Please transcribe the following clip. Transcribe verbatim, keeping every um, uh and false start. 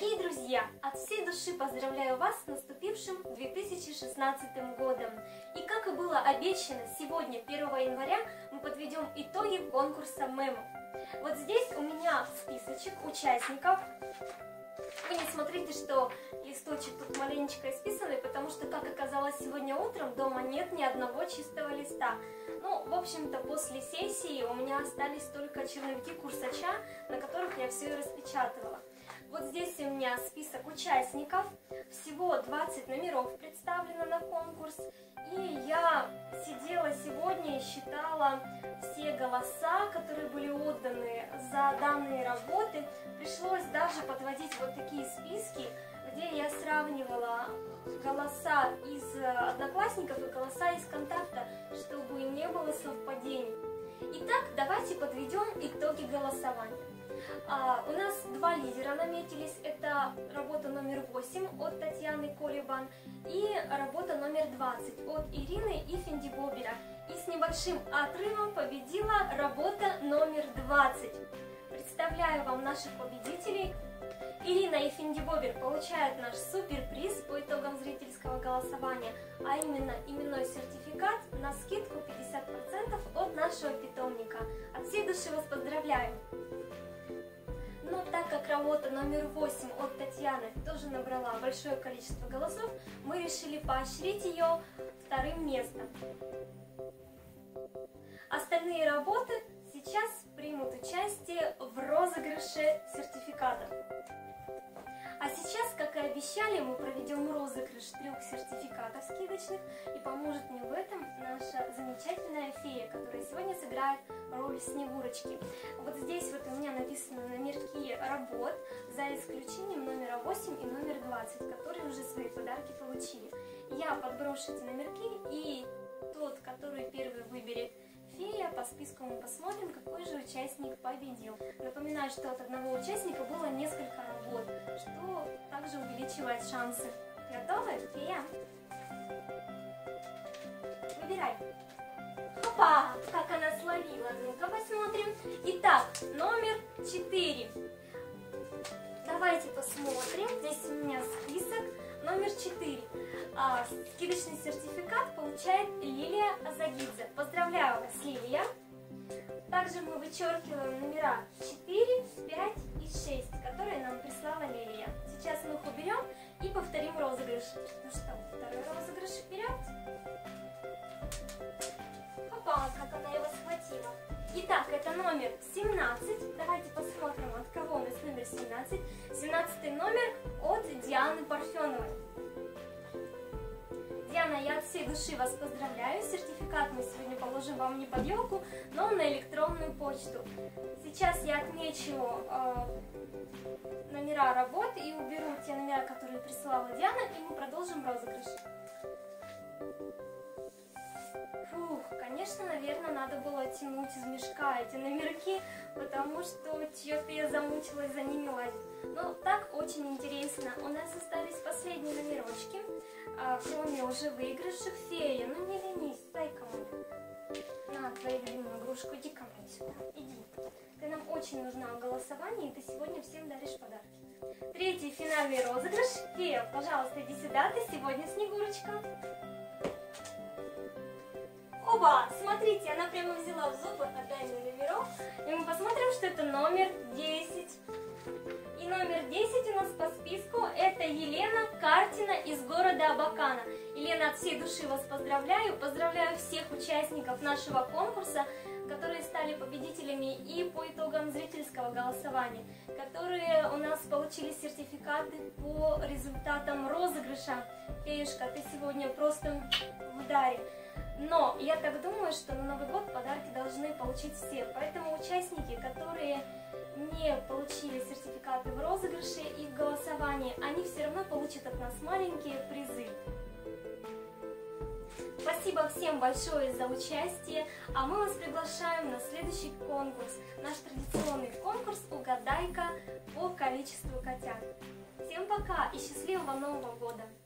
Дорогие друзья, от всей души поздравляю вас с наступившим две тысячи шестнадцатым годом. И как и было обещано, сегодня, первого января, мы подведем итоги конкурса мемов. Вот здесь у меня списочек участников. Вы не смотрите, что листочек тут маленечко исписанный, потому что, как оказалось сегодня утром, дома нет ни одного чистого листа. Ну, в общем-то, после сессии у меня остались только черновики курсача, на которых я все и распечатывала. Вот здесь у меня список участников, всего двадцать номеров представлено на конкурс, и я сидела сегодня и считала все голоса, которые были отданы за данные работы. Пришлось даже подводить вот такие списки, где я сравнивала голоса из Одноклассников и голоса из Контакта, чтобы не было совпадений. Итак, давайте подведем итоги голосования. А, у нас два лидера наметились, это работа номер восемь от Татьяны Колебан и работа номер двадцать от Ирины Ифендибобера. И с небольшим отрывом победила работа номер двадцать. Представляю вам наших победителей. Ирина Ифендибобер получает наш суперприз по итогам зрительского голосования, а именно именной сертификат на скидку пятьдесят процентов от нашего питомника. От всей души вас поздравляю! Но так как работа номер восемь от Татьяны тоже набрала большое количество голосов, мы решили поощрить ее вторым местом. Остальные работы сейчас примут участие в розыгрыше сертификатов. А сейчас, как и обещали, мы проведем розыгрыш трех сертификатов скидочных, и поможет мне в этом наша замечательная фея, которая сегодня сыграет роль Снегурочки. Вот здесь вот у меня написаны номерки работ, за исключением номера восемь и номер двадцать, которые уже свои подарки получили. Я подброшу эти номерки, и тот, который первый выберет фея, по списку мы посмотрим, какой же участник победил. Напоминаю, что от одного участника было несколько работ, что также увеличивает шансы. Готовы, фея? Выбирай. Опа! Как она словила. Ну-ка посмотрим. Итак, номер четыре. Давайте посмотрим. Здесь у меня список. Номер четыре. А, скидочный сертификат получает Лилия Азагидзе. Поздравляю вас, Лилия. Также мы вычеркиваем номера четыре, пять и шесть, которые нам прислала Лилия. Сейчас мы их уберем и повторим розыгрыш. Ну что, второй розыгрыш вперед. Опа, как она его схватила. Итак, это номер семнадцать. Давайте посмотрим, от кого у нас номер семнадцать. семнадцатый номер от Дианы Парфеновой. Диана, я от всей души вас поздравляю. Сертификат мы сегодня положим вам не под елку, но на электронную почту. Сейчас я отмечу э, номера работ и уберу те номера, которые присылала Диана, и мы продолжим розыгрыш. Фух, конечно, наверное, надо было тянуть из мешка эти номерки, потому что чё-то я замучилась за ними лазить. Но так очень интересно. У нас остались последние номерочки, а, кроме уже выигравших. Фея, ну не ленись, дай-ка мне. На, твою любимую игрушку, иди ко мне сюда, иди. Ты нам очень нужна в голосовании, и ты сегодня всем даришь подарки. Третий финальный розыгрыш. Фея, пожалуйста, иди сюда, ты сегодня Снегурочка. Оба! Смотрите, она прямо взяла в зубы, отдай мне номерок. И мы посмотрим, что это номер десять. И номер десять у нас по списку это Елена Картина из города Абакана. Елена, от всей души вас поздравляю. Поздравляю всех участников нашего конкурса, которые стали победителями и по итогам зрительского голосования, которые у нас получили сертификаты по результатам розыгрыша. Феюшка, ты сегодня просто в ударе. Но я так думаю, что на Новый год подарки должны получить все. Поэтому участники, которые не получили сертификаты в розыгрыше и в голосовании, они все равно получат от нас маленькие призы. Спасибо всем большое за участие, а мы вас приглашаем на следующий конкурс. Наш традиционный конкурс «Угадайка» по количеству котят. Всем пока и счастливого Нового года!